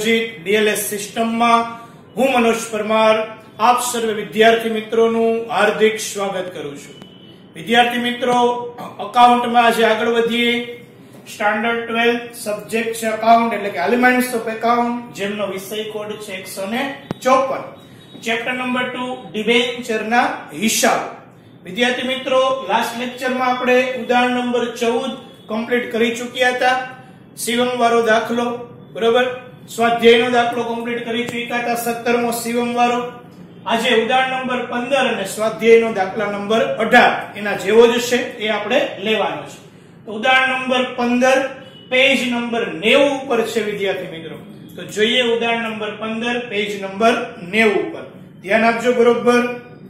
આયોજિત ડીએલએસ સિસ્ટમમાં હું મનોજ પરમાર આપ સર્વે વિદ્યાર્થી મિત્રોનું હાર્દિક સ્વાગત કરું છું। વિદ્યાર્થી મિત્રો, અકાઉન્ટમાં આજે આગળ વધીએ। સ્ટાન્ડર્ડ 12 સબ્જેક્ટ છે અકાઉન્ટ એટલે કે એલિમેન્ટ્સ ઓફ એકાઉન્ટ, જેમનો વિષય કોડ છે 154। ચેપ્ટર નંબર 2 ડિબેન્ચરના હિસાબ। વિદ્યાર્થી મિત્રો, લાસ્ટ લેક્ચરમાં આપણે ઉદાહરણ નંબર 14 કમ્પ્લીટ કરી ચૂક્યા હતા। સીવમ વાળો દાખલો, બરોબર, સ્વાધ્યાયનો દાખલો કમ્પ્લીટ કરી ચૂક્યા હતા, 17મો સીવમ વાળો। આજે ઉદાહરણ નંબર 15 અને સ્વાધ્યાયનો દાખલા નંબર 18 એના જેવો જ છે, એ આપણે લેવાનો છે। તો ઉદાહરણ નંબર 15 પેજ નંબર 90 ઉપર છે વિદ્યાર્થી મિત્રો। તો જોઈએ ઉદાહરણ નંબર 15 પેજ નંબર 90 ઉપર, ધ્યાન આપજો બરોબર।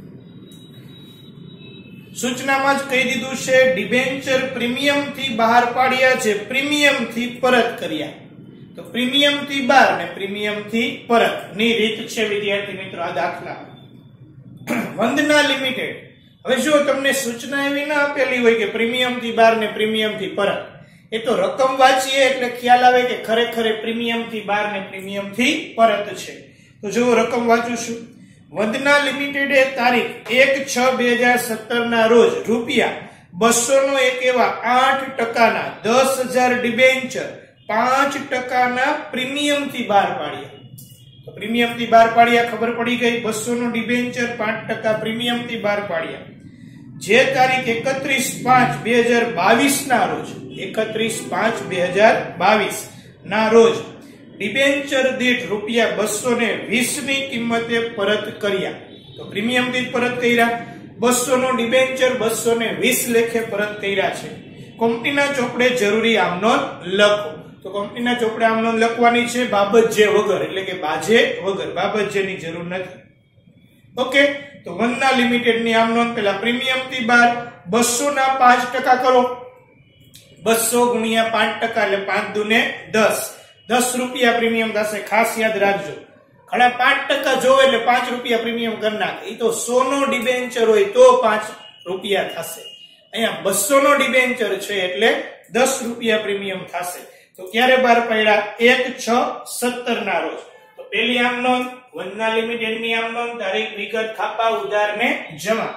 સૂચનામાં જ કહી દીધું છે ડિબેન્ચર પ્રીમિયમ થી બહાર પાડ્યા છે, પ્રીમિયમ થી પરત કર્યા। તો પ્રીમિયમ થી બહાર ને પ્રીમિયમ થી પરત ની રીત છે વિદ્યાર્થી મિત્રો આ દાખલા। વંદના લિમિટેડ, હવે જો તમને સૂચના એવી ના આપેલી હોય કે પ્રીમિયમ થી બહાર ને પ્રીમિયમ થી પરત, એ તો રકમ વાંચીએ એટલે ખ્યાલ આવે કે ખરેખર પ્રીમિયમ થી બહાર ને પ્રીમિયમ થી પરત છે। તો જો રકમ વાંચું છું, વંદના લિમિટેડે તારીખ 1/6/2017 ના રોજ ₹200 નો એક એવા 8% 10,000 ડિબેન્ચર 5% પ્રીમિયમ થી બહાર પાડ્યા। તો પ્રીમિયમ થી બહાર પાડ્યા ખબર પડી ગઈ, 200 નો ડિબેન્ચર 5% પ્રીમિયમ થી બહાર પાડ્યા, જે તારીખ 31/5/2022 ના રોજ 31/5/2022 ના રોજ ડિબેન્ચર દીઠ ₹220 ની કિંમતે પરત કર્યા। તો પ્રીમિયમ થી પરત કર્યા, 200 નો ડિબેન્ચર 220 લેખે પરત કર્યા છે। કંપનીના ચોપડે જરૂરી આમનોંધ લખો। તો કંપનીના ચોપડે આમનોંધ લખવાની છે બાબતજે વગર, એટલે કે બાજે વગર, બાબતજેની જરૂર નથી। ઓકે, તો વંદના લિમિટેડ ની આમનોંધ પેલા પ્રીમિયમ થી બહાર 200 ના 5% કરો, 200 ગુણ્યા 5% એટલે 5 દુને 10, ₹10 પ્રીમિયમ થશે। ખાસ યાદ રાખજો, ખડા 5% જોવે એટલે ₹5 પ્રીમિયમ કરી નાખે, એ તો 100 નો ડિબેન્ચર હોય તો ₹5 થશે, અહીંયા 200 નો ડિબેન્ચર છે એટલે ₹10 પ્રીમિયમ થશે। તો ક્યારે બહાર પડ્યા? 1/6/17 ના રોજ। તો પેલી આમ નોંધ વંદના લિમિટેડ ની આમ નોંધ, તારીખ, વિગત, ખાપા, ઉધાર ને જમા।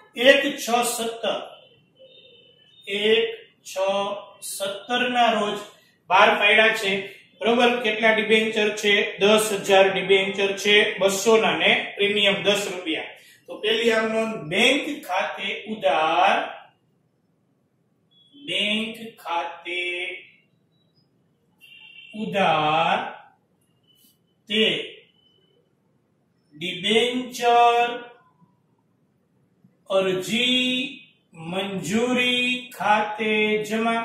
1/6/17 ના રોજ બહાર પાડ્યા છે, બરોબર। કેટલા ડિબેન્ચર છે? 10,000 ડિબેન્ચર છે, 200 ના ને પ્રીમિયમ ₹10। તો પેલી આમ નોંધ, બેંક ખાતે ઉધાર, બેંક ખાતે ઉધાર તે ડિબેન્ચર અરજી મંજૂરી ખાતે જમા।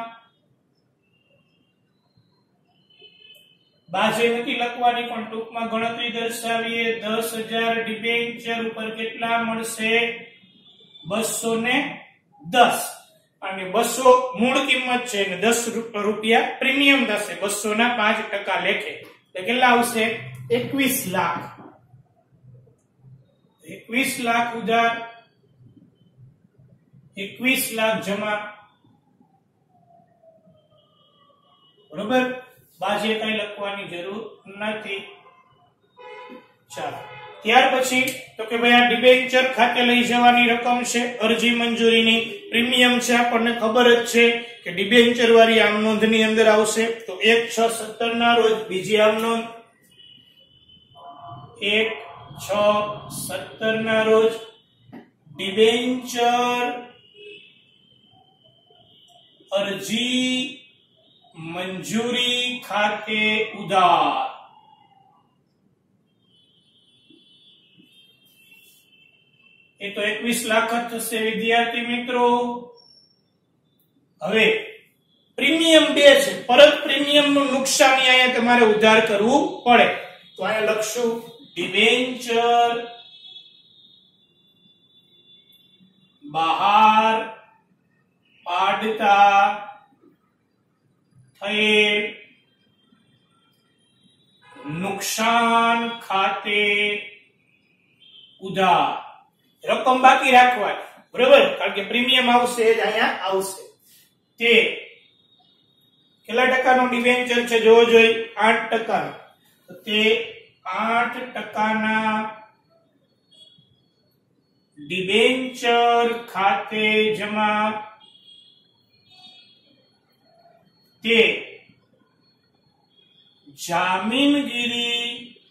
બાજે નથી લખવાની પણ ટૂંકમાં ગણતરી દર્શાવીએ, 10,000 ડિબેન્ચર ઉપર કેટલા મળશે? 210, અને 200 મૂળ કિંમત છે અને ₹10 પ્રીમિયમ થશે, 200 ના 5% લેખે, એટલે કેટલા આવશે? 21 લાખ। 21 લાખ ઉધાર, 21 લાખ જમા, બરોબર। બાજે કઈ લખવાની જરૂર નથી। ચાલો, ત્યાર પછી તો કે ભાઈ આ ડિબેન્ચર ખાતે લઈ જવાની રકમ છે, અરજી મંજૂરીની પ્રીમિયમ છે, આપણને ખબર જ છે કે ડિબેન્ચર વાળી આમ નોંધ ની અંદર આવશે। તો 1/6/17 ના રોજ બીજી આમ નોંધ, 1/6/17 ના રોજ ડિબેન્ચર અરજી મંજૂરી ખાતે ઉધાર, એ તો 21 લાખ જ થશે વિદ્યાર્થી મિત્રો। હવે પ્રીમિયમ 2 છે, પરત પ્રીમિયમ નું નુકસાની અહીંયા તમારે ઉધાર કરવું પડે। તો અહીંયા લખશું ડિબેન્ચર બહાર પાડતા થયેલ નુકસાન ખાતે ઉધાર, રકમ બાકી રાખવાની, બરોબર, કારણ કે પ્રીમિયમ આવશે જ અહીંયા આવશે। તે કેટલા ટકાનો ડિબેન્ચર છે જોવો જોઈએ? 8%। તો તે 8% ડિબેન્ચર ખાતે જમા તે જામીનગીરી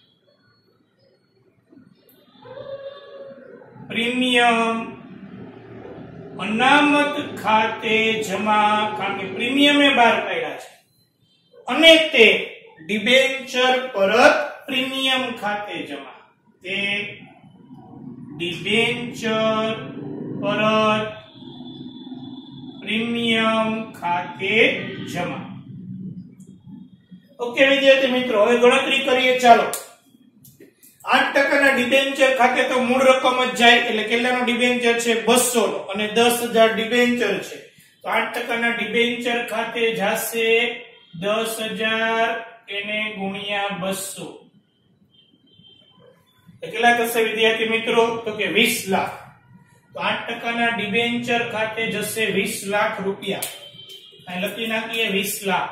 પ્રીમિયમ અનામત ખાતે જમા, કારણ કે પ્રીમિયમ એ બહાર પાડ્યા છે અને તે ડિબેન્ચર પરત પ્રીમિયમ ખાતે જમા, તે ડિબેન્ચર પરત પ્રીમિયમ ખાતે જમા. ઓકે વિદ્યાર્થી મિત્રો, હવે ગણતરી કરીએ. ચાલો, 8% ના ડિબેન્ચર ખાતે તો મૂળ રકમ જ જાય, એટલે કેટલાનો ડિબેન્ચર છે 200 નો અને 10000 ડિબેન્ચર છે, તો 8% ના ડિબેન્ચર ખાતે જશે 10000 એને ગુણ્યા 200, કેટલા થશે વિદ્યાર્થી મિત્રો? તો કે 20 લાખ. તો 8% ના ડિબેન્ચર ખાતે જશે 20 લાખ રૂપિયા. અહીં લખી નાખીએ 20 લાખ.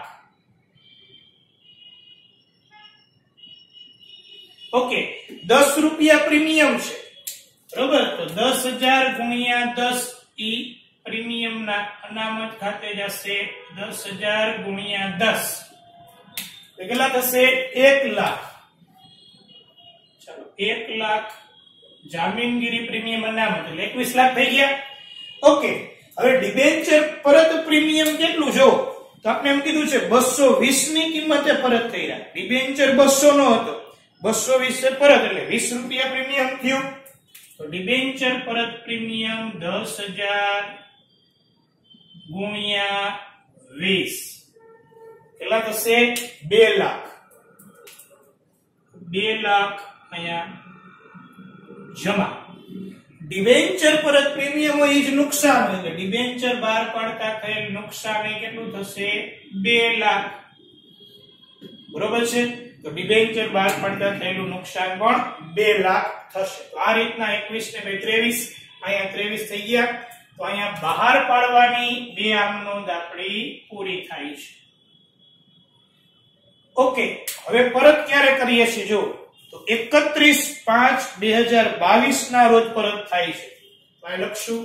ઓકે, 10 રૂપિયા પ્રીમિયમ છે, બરોબર? તો 10000 ગુણ્યા 10 ઈ પ્રીમિયમ ના અનામત ખાતે જશે 10000 ગુણ્યા 10, કેટલા થશે? 1 લાખ. ચાલો, 1 લાખ જામીનગીરી પ્રીમિયમ અનામત એટલે 21 લાખ થઈ ગયા. ઓકે, હવે ડિબેન્ચર પરત પ્રીમિયમ કેટલું જો? તો આપણે એમ કીધું છે 220 ની કિંમતે પરત થઈ રહ્યા. ડિબેન્ચર 200 નો હતો, 220 પરત એટલે 20 રૂપિયા પ્રીમિયમ થયું. તો ડિબેન્ચર પરત પ્રીમિયમ 10000 ગુણ્યા 20 કેટલા થશે? 2 લાખ. 2 લાખ અહીંયા જમા. ડિબેન્ચર પરત પ્રીમિયમ હોય એ જ નુકસાન, એટલે ડિબેન્ચર બહાર પાડતા થયેલ નુકસાન એ કેટલું થશે? 2 લાખ. બરોબર છે? તો ડિબેન્ચર બહાર પાડતા થયેલું નુકસાન પણ 2 લાખ થશે. તો આ રીતના 21 ને 23 અહીંયા 23 થઈ ગયા. તો અહીંયા બહાર પાડવાની બે આમનોંધ આપણી પૂરી થાય છે. ઓકે, હવે પરત ક્યારે કરીએ છીએ જો? તો 31/5/2022 ના રોજ પરત થાય છે. તો અહીં લખશું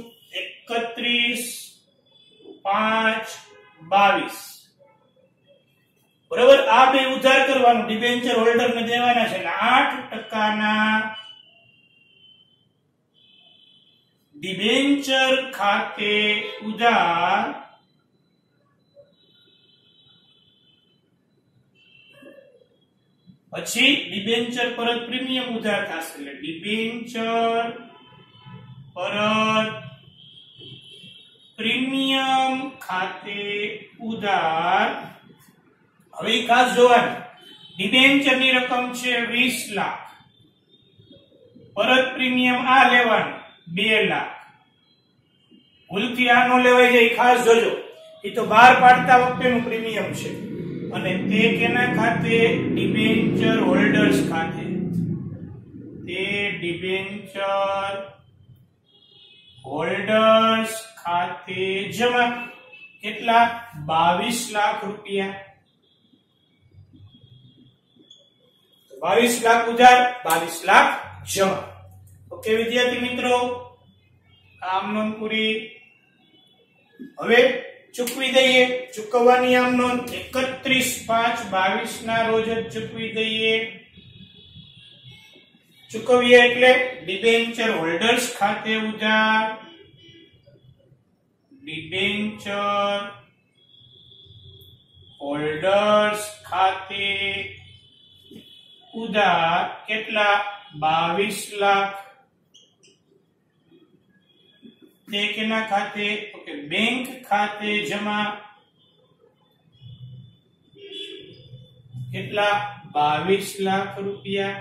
31/5/22. બરોબર? આ બે ઉધાર કરવાનું, ડિબેન્ચર હોલ્ડર ને દેવાના છે, એટલે 8% ના ડિબેન્ચર ખાતે ઉધાર પછી ડિબેન્ચર પરત પ્રીમિયમ ઉધાર થશે, એટલે ડિબેન્ચર પરત પ્રીમિયમ ખાતે ઉધાર. હવે ખાસ જોવાનું, ડિબેન્ચર ની રકમ છે 20 લાખ, પરત પ્રીમિયમ આ લેવાનું 2 લાખ. ભૂલથી આ નો લેવાય જાય, ખાસ જોજો, એ તો બહાર પાડતા વખતેનું પ્રીમિયમ છે અને તે કેના ખાતે? ડિબેન્ચર હોલ્ડર્સ ખાતે. તે ડિબેન્ચર હોલ્ડર્સ ખાતે જમા. કેટલા? 22 લાખ રૂપિયા. 22 લાખ ઉધાર, 22 લાખ જમા. ઓકે વિદ્યાર્થી મિત્રો, આમ નોંધ પૂરી. હવે ચૂકવી દઈએ. ચૂકવવાની આમ નોંધ 31/5/22 ના રોજ જ ચૂકવી દઈએ. ચૂકવીએ એટલે ડિબેન્ચર હોલ્ડર્સ ખાતે ઉધાર, ડિબેન્ચર હોલ્ડર્સ ખાતે ઉધાર. કેટલા? 22 લાખ. તે કેના ખાતે? ઓકે, બેંક ખાતે જમા. કેટલા? 22 લાખ રૂપિયા.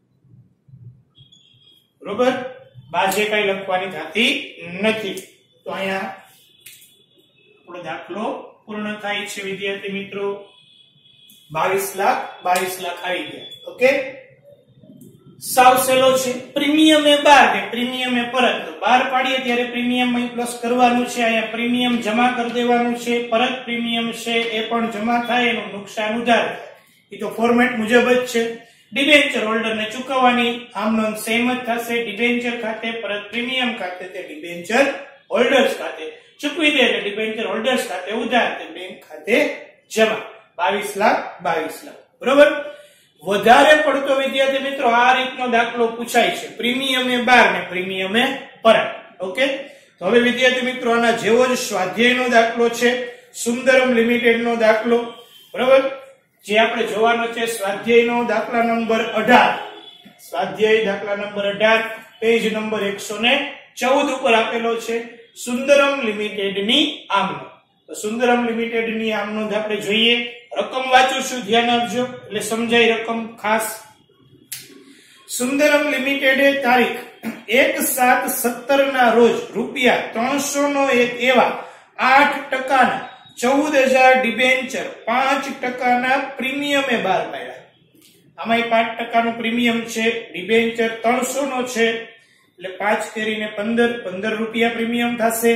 બરોબર? બાજે કઈ લખવાની થતી નથી. તો અહીંયા આપણો દાખલો પૂર્ણ થાય છે વિદ્યાર્થી મિત્રો. 22 લાખ આવી ગયા. ઓકે, સાવ સહેલો છે. પ્રીમિયમ એ બહાર કે પ્રીમિયમ એ પરત. તો બહાર પાડીએ ત્યારે પ્રીમિયમ અહીં પ્લસ કરવાનું છે, અહીંયા પ્રીમિયમ જમા કરી દેવાનું છે, પરત પ્રીમિયમ છે એ પણ જમા થાય, એનું નુકસાન ઉધાર થાય. એ તો ફોર્મેટ મુજબ જ છે. ડિબેન્ચર હોલ્ડરને ચૂકવવાની આમ નોંધ સેમ જ થશે. ડિબેન્ચર ખાતે પરત પ્રીમિયમ ખાતે તે ડિબેન્ચર હોલ્ડર્સ ખાતે ચૂકવી દે એટલે ડિબેન્ચર હોલ્ડર્સ ખાતે ઉધાર તે બેંક ખાતે જમા. 22 લાખ 22 લાખ. બરોબર. વધારે પડતો વિદ્યાર્થી મિત્રો આ રીતનો દાખલો પૂછાય છે. પ્રીમિયમે 12 ને પ્રીમિયમે પરત. ઓકે. તો હવે વિદ્યાર્થી મિત્રો આના જેવો જ સ્વાધ્યાયનો દાખલો છે, સુંદરમ લિમિટેડનો દાખલો. બરોબર. જે આપણે જોવાનો છે સ્વાધ્યાયનો દાખલા નંબર 18. સ્વાધ્યાય દાખલા નંબર 18 પેજ નંબર 114 ઉપર આપેલો છે સુંદરમ લિમિટેડની આમનો. તો સુંદરમ લિમિટેડની આમનો આપણે જોઈએ. રકમ વાંચું છું, ધ્યાન આપજો એટલે સમજાય રકમ ખાસ. સુંદરમ લિમિટેડે તારીખ 1/7/17 ના રોજ રૂપિયા 300 નો એક એવા 8% 14,000 ડિબેન્ચર 5% પ્રીમિયમે બહાર પાડ્યા. આમાં 5% નું પ્રીમિયમ છે, ડિબેન્ચર 300 નો છે એટલે 5 કરીને 15 રૂપિયા પ્રીમિયમ થશે.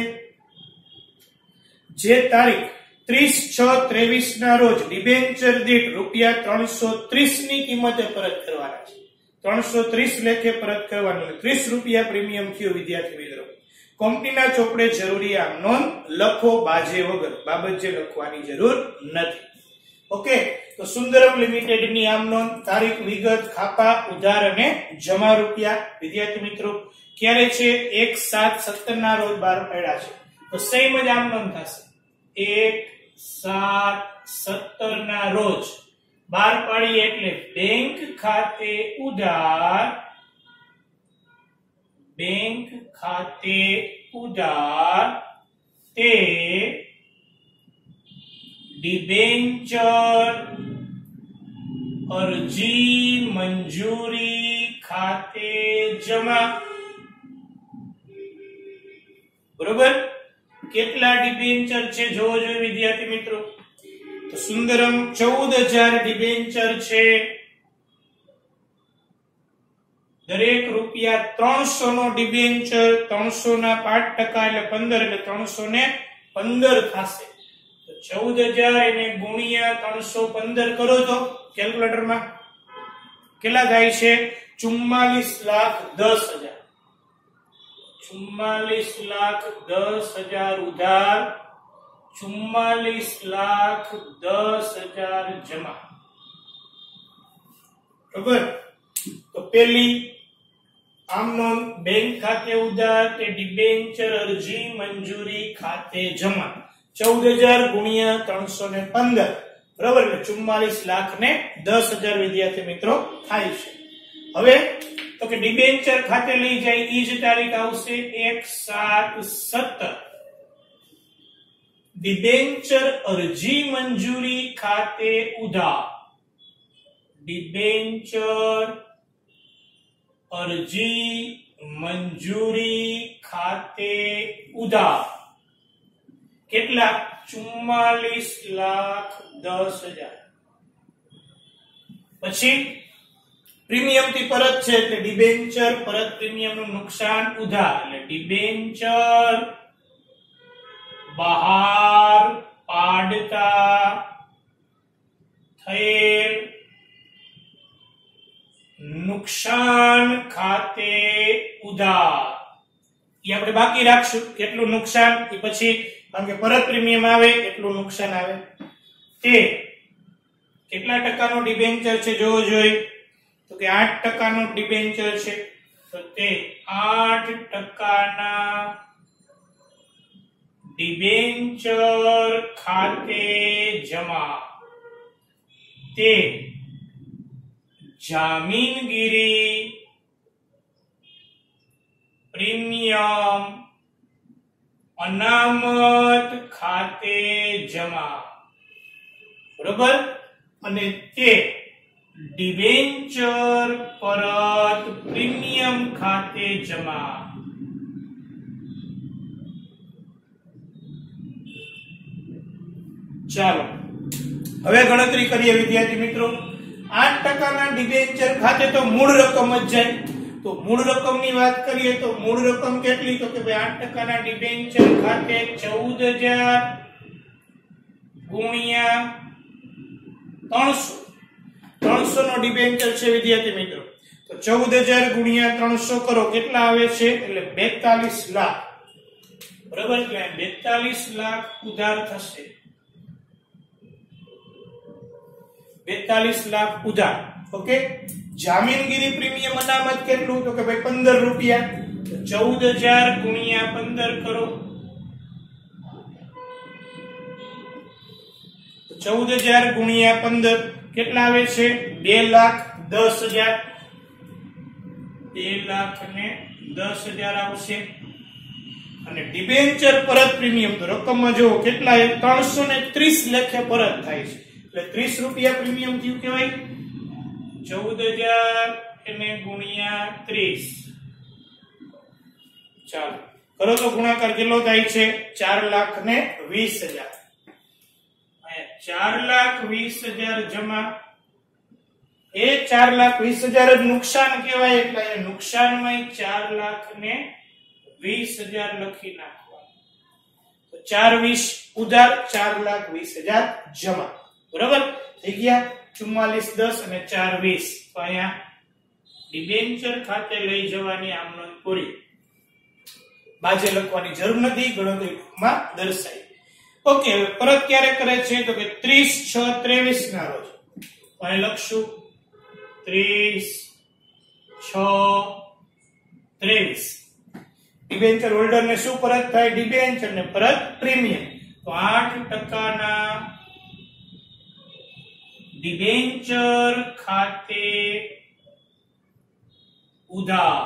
જે તારીખ 30/6/23 ના રોજ ડિબેન્ચર દીઠ રૂપિયા 330 ની કિંમતે પરત કરવાના છે. 330 લેખે પરત કરવાનું, 30 રૂપિયા પ્રીમિયમ થયું. વિદ્યાર્થી મિત્રો કંપનીના ચોપડે જરૂરી આમ નોંધ લખો બાજે વગર, બાબતે લખવાની જરૂર નથી. ઓકે. તો સુંદરમ લિમિટેડ ની આમ નોંધ, તારીખ, વિગત, ખાપા, ઉધાર અને જમા રૂપિયા. વિદ્યાર્થી મિત્રો ક્યારે છે? 1/7/17 ના રોજ બહાર પાડ્યા છે. તો સેમ જ આમ નોંધ થશે. 1/7/17 ના રોજ બહાર પાડી એટલે બેંક ખાતે ઉધાર, બેંક ખાતે ઉધાર તે ડિબેન્ચર અરજી મંજૂરી ખાતે જમા. બરોબર. કેટલા ડિબેન્ચર છે જોવો જોઈએ વિદ્યાર્થી મિત્રો. તો સુંદરમ 14,000 ડિબેન્ચર છે. દરેક રૂપિયા 300 નો ડિબેન્ચર, 300 ના 5% એટલે 15 એટલે 315 થશે. તો 14,000 એને ગુણ્યા 315 કરો તો કેલ્ક્યુલેટરમાં કેટલા થાય છે? 44,10,000. 44,10,000 ઉધાર, 44,10,000 જમા. બરાબર. તો પેલી આમનો બેંક ખાતે ઉધાર તે ડિબેન્ચર અરજી મંજૂરી ખાતે જમા. 14,000 ગુણ્યા 315 બરાબર એટલે 44,10,000 વિદ્યાર્થી મિત્રો થાય છે. હવે તો કે ડિબેન્ચર ખાતે લઈ જાય ઈ જ તારીખ આવશે 1/7/17. ડિબેન્ચર અરજી મંજૂરી ખાતે ઉધાર, ડિબેન્ચર અરજી મંજૂરી ખાતે ઉધાર કેટલા? 44,10,000. પછી પ્રીમિયમ થી પરત છે એટલે ડિબેન્ચર પરત પ્રીમિયમ નું નુકસાન ઉધાર એટલે ડિબેન્ચર બહાર પાડતા થયેલ નુકસાન ખાતે ઉધાર. એ આપણે બાકી રાખશું કેટલું નુકસાન એ પછી, કારણ કે પરત પ્રીમિયમ આવે એટલું નુકસાન આવે. તે કેટલા ટકાનો ડિબેન્ચર છે જોવો જોઈએ. તો કે 8% નો ડિબેન્ચર છે તો તે 8% ડિબેન્ચર ખાતે જમા. તે જામીનગીરી પ્રીમિયમ અનામત ખાતે જમા. બરોબર. અને તે ડિબેન્ચર પરત પ્રીમિયમ ખાતે જમા. ચાલો હવે ગણતરી કરીએ વિદ્યાર્થી મિત્રો. 8% ના ડિબેન્ચર ખાતે તો મૂળ રકમ જ જાય. તો મૂળ રકમની વાત કરીએ તો મૂળ રકમ કેટલી? તો કે ભાઈ 8% ના ડિબેન્ચર ખાતે 14,000 ગુણ્યા 300 300 નો ડિબેન્ચર છે વિદ્યાર્થી મિત્રો, તો 14,000 ગુણ્યા 300 કરો કેટલા આવે છે, એટલે 42 લાખ. બરાબર, એટલે 42 લાખ ઉધાર થશે. 42 લાખ ઉધાર. ઓકે, જામીનગીરી પ્રીમિયમ અનામત કેટલું, તો કે ભાઈ 15 રૂપિયા. તો 14,000 ગુણ્યા 15 કરો, 14,000 ગુણ્યા 15 કેટલા આવે છે, 2,10,000. 2,10,000 આવશે. અને ડિબેન્ચર પરત પ્રીમિયમ તો રકમમાં જો કેટલા 330 લેખે પરત થાય છે, એટલે 30 રૂપિયા પ્રીમિયમ થયું કહેવાય. 14,000 એને ગુણ્યા 30, ચાલો કરો તો ગુણાકાર કેટલો થાય છે, 4,20,000. 4,20,000 જમા. એ 4,20,000 જ નુકસાન કહેવાય, એટલે એ નુકસાનમાં 4,20,000 લખી નાખવા. તો 4,20 ઉધાર, 4,20,000 જમા. બરાબર થઈ ગયા. 44,10 અને 4,20. તો અહીંયા ડિબેન્ચર ખાતે લઈ જવાની આમ નોંધ પૂરી. બાજે લખવાની જરૂર નથી, ગણતરીમાં દર્શાવી. ઓકે, પરત ક્યારે કરે છે, તો કે 30/6/23 ના રોજ. અહીં લખશું 30/6/23. ડિબેન્ચર હોલ્ડર ને શું પરત થાય, ડિબેન્ચર ને પરત પ્રીમિયમ. તો 8% ના ડિબેન્ચર ખાતે ઉધાર.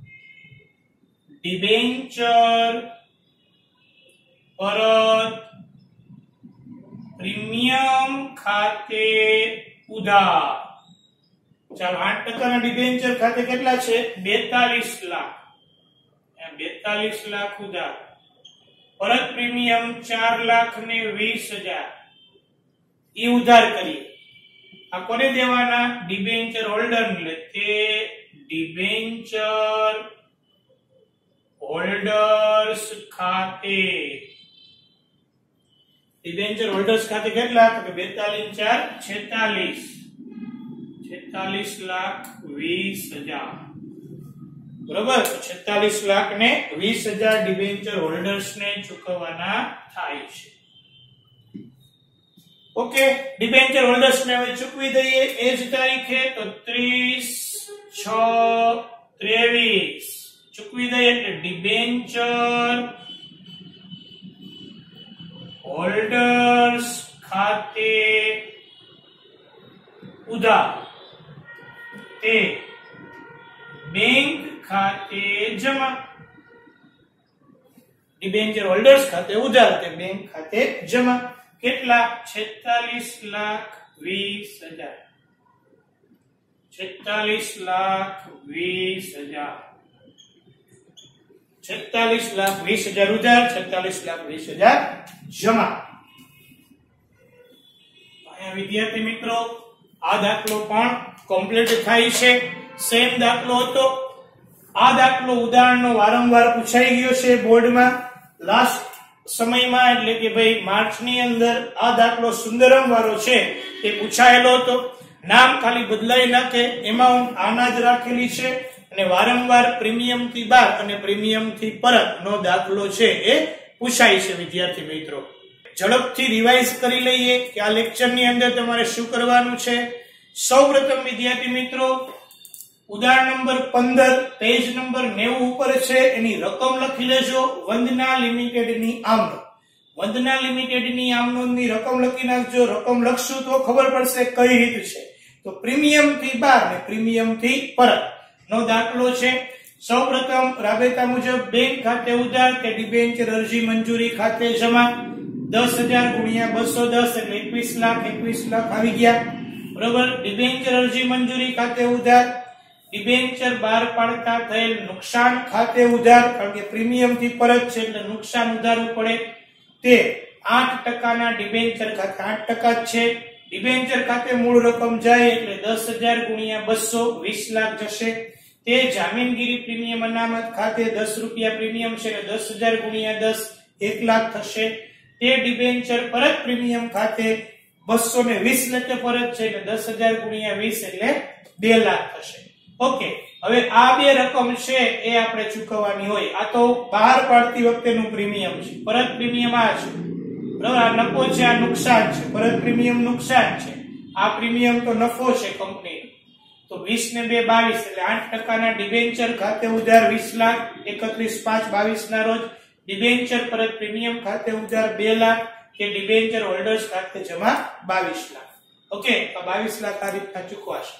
ડિબેન્ચર પરત પ્રીમિયમ ખાતે ઉધાર. ચાલો 8% ના ડિબેન્ચર ખાતે કેટલા છે, 42 લાખ. 42 લાખ ઉધાર. પરત પ્રીમિયમ 4,20,000. ઈ ઉધાર કરીએ. આ કોને દેવાના, ડિબેન્ચર હોલ્ડર ને. તે ડિબેન્ચર હોલ્ડર્સ ખાતે. ડિબેન્ચર હોલ્ડર્સ ખાતે કેટલા, તો કે 42 46,20,000. બરોબર, 46,20,000 ડિબેન્ચર હોલ્ડર્સ ને ચૂકવવાના થાય છે. ઓકે, ડિબેન્ચર હોલ્ડર્સ ને હવે ચૂકવી દઈએ એ જ તારીખે, તો 30/6/23 ચૂકવી દઈએ. એટલે ડિબેન્ચર હોલ્ડર્સ ખાતે ઉધાર તે બેંક ખાતે જમા. ડિબેન્ચર હોલ્ડર્સ ખાતે ઉધાર તે બેંક ખાતે જમા. કેટલા, 46,20,000. 46,20,000. 46,20,000 ઉધાર, 46,20,000 જમા. અહીંયા વિદ્યાર્થી મિત્રો આ દાખલો પણ કમ્પ્લીટ થાય છે. સેમ દાખલો હતો. આ દાખલો ઉદાહરણનો વારંવાર પૂછાઈ ગયો છે બોર્ડમાં લાસ્ટ સમયમાં, એટલે કે ભાઈ માર્ચની અંદર આ દાખલો સુંદરમ વાળો છે તે પૂછાયેલો હતો. નામ ખાલી બદલાઈ નાખે, એમાં આના જ રાખેલી છે. અને વારંવાર પ્રીમિયમ થી બાદ અને પ્રીમિયમ થી પરત નો દાખલો છે એ પૂછાય છે વિદ્યાર્થી મિત્રો. ઝડપથી રિવાઇઝ કરી લઈએ કે આ લેક્ચર ની અંદર તમારે શું કરવાનું છે. સૌપ્રથમ વિદ્યાર્થી મિત્રો ઉદાહરણ નંબર 15 પેજ નંબર 90 ઉપર છે, એની રકમ લખી લેજો. વંદના લિમિટેડ ની આમનોંધ. વંદના લિમિટેડ ની આમનોંધ ની રકમ લખી નાખજો. રકમ લખશું તો ખબર પડશે કઈ રીત છે. તો પ્રીમિયમ થી બાદ ને પ્રીમિયમ થી પરત નો દાખલો છે. સૌપ્રથમ રાબેતા મુજબ બેંક ખાતે ઉધાર કે ડિબેન્ચર અરજી મંજૂરી ખાતે જમા. 10,000 ગુણ્યા 210 એટલે 21 લાખ આવી ગયા. બરોબર, ડિબેન્ચર અરજી મંજૂરી ખાતે ઉધાર. ડિબેન્ચર બહાર પાડતા થયેલ નુકસાન ખાતે ઉધાર, કારણ કે પ્રીમિયમ થી પરત છે એટલે નુકસાન ઉધારવું પડે. તે 8% ના ડિબેન્ચર ખાતે 8% છે. ડિબેન્ચર ખાતે મૂળ રકમ જાય એટલે 10,000 ગુણ્યા 200 20 લાખ જશે. તે જામીનગીરી પ્રીમિયમ અનામત ખાતે 10 રૂપિયા પ્રીમિયમ છે એટલે 10,000 ગુણ્યા 10 1 લાખ થશે. તે ડિબેન્ચર પરત પ્રીમિયમ ખાતે 220 લેખે પરત છે એટલે 10,000 ગુણ્યા 20 એટલે 2 લાખ થશે. ઓકે, હવે આ બે રકમ છે એ આપણે ચૂકવવાની હોય. આ તો બહાર પાડતી વખતેનું પ્રીમિયમ છે. પરત પ્રીમિયમ આ છે, બરાબર. આ નફો છે, આ નુકસાન છે. પરત પ્રીમિયમ નુકસાન છે, આ પ્રીમિયમ તો નફો છે કંપનીનો. તો 20 ને 2 22 એટલે 8% ના ડિબેન્ચર ખાતે ઉધાર 20 લાખ 31/5/22 ના રોજ, ડિબેન્ચર પરત પ્રીમિયમ ખાતે ઉધાર 2 લાખ કે ડિબેન્ચર હોલ્ડર્સ ખાતે જમા 22 લાખ. ઓકે, તો 22 લાખ આ રીતના ચૂકવાશે.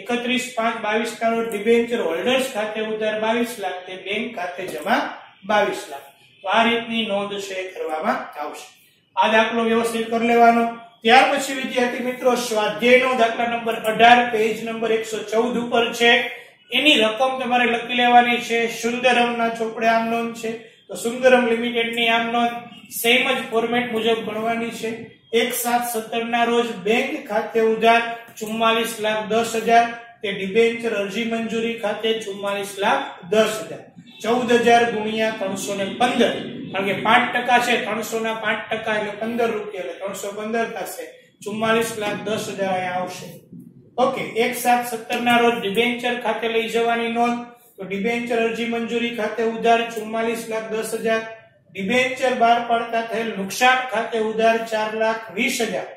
31/5/22 ના રોજ ડિબેન્ચર હોલ્ડર્સ ખાતે ઉધાર 22 લાખ તે બેંક ખાતે જમા 22 લાખ. તો આ રીતની નોંધ છે કરવામાં આવશે. આ દાખલો વ્યવસ્થિત કરી લેવાનો. ત્યાર પછી વિદ્યાર્થી મિત્રો સ્વાધ્યાયનો દાખલા નંબર 18 પેજ નંબર 114 ઉપર છે. એની રકમ તમારે લખી લેવાની છે. સુંદરમના ચોપડે આમ નોંધ છે, તો સુંદરમ લિમિટેડની આમ નોંધ સેમ જ ફોર્મેટ મુજબ ગણવાની છે. 1/7/17 ના રોજ બેંક ખાતે ઉધાર 44,10,000 તે ડિબેન્ચર અરજી મંજૂરી ખાતે 44,10,000. 14,000 ગુણ્યા 315, કારણ કે 5% છે, 300 ના 5% એટલે 15 રૂપિયા એટલે 315 થશે. 44,10,000 અહીંયા આવશે. ઓકે, 1/7/17 ના રોજ ડિબેન્ચર ખાતે લઈ જવાની નોંધ, તો ડિબેન્ચર અરજી મંજૂરી ખાતે ઉધાર 44,10,000, ડિબેન્ચર બહાર પાડતા થયેલ નુકસાન ખાતે ઉધાર 4,20,000.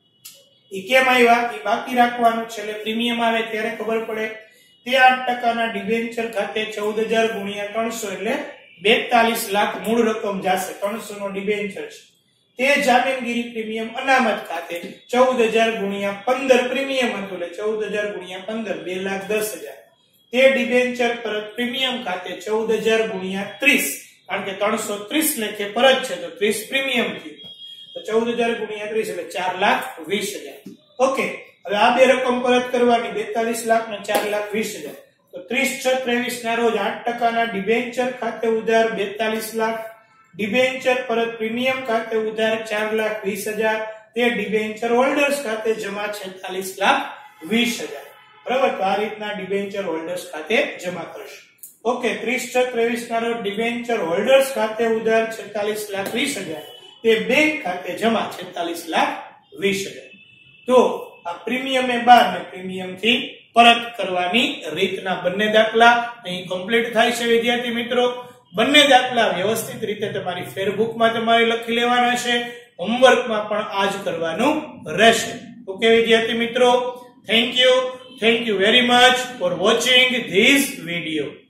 ઈ કેમ આવ્યા એ બાકી રાખવાનું છે, એટલે પ્રીમિયમ આવે ત્યારે ખબર પડે. તે 8% ના ડિબેન્ચર ખાતે 14,000 ગુણ્યા 300 એટલે 42 લાખ મૂળ રકમ જશે. 300 નો ડિબેન્ચર છે. તે જામીનગીરી પ્રીમિયમ અનામત ખાતે 14,000 ગુણ્યા 15 પ્રીમિયમ હતું એટલે 14,000 ગુણ્યા 15 2,10,000. તે ડિબેન્ચર પરત પ્રીમિયમ ખાતે 14,000 ગુણ્યા 30, કારણ કે 330 લેખે પરત છે તો 30 પ્રીમિયમ થયું, તો 14,000 ગુણ્યા 30 એટલે 4,20,000. ઓકે, હવે આ બે રકમ પરત કરવાની 42 લાખ ને 4,20,000. તો 30/6/23 ના રોજ 8% ના ડિબેન્ચર ખાતે ઉધાર 42 લાખ, ડિબેન્ચર પરત પ્રીમિયમ ખાતે ઉધાર 4,20,000 તે ડિબેન્ચર હોલ્ડર્સ ખાતે જમા 46,20,000. બરાબર, તો આ રીતના ડિબેન્ચર હોલ્ડર્સ ખાતે જમા કરશે. ઓકે, 30/6/23 ના રોજ ડિબેન્ચર હોલ્ડર્સ ખાતે ઉધાર 46,20,000 તે બેંક ખાતે જમા 46,20,000. તો આ પ્રીમિયમ એ બાર ને પ્રીમિયમ થી પરત કરવાની રીતના બંને દાખલા અહીં કમ્પ્લીટ થાય છે. વિદ્યાર્થી મિત્રો, બંને દાખલા વ્યવસ્થિત રીતે તમારી ફેરબુકમાં તમારે લખી લેવાના છે. હોમવર્કમાં પણ આ જ કરવાનું રહેશે. ઓકે વિદ્યાર્થી મિત્રો, thank you very much for watching this video.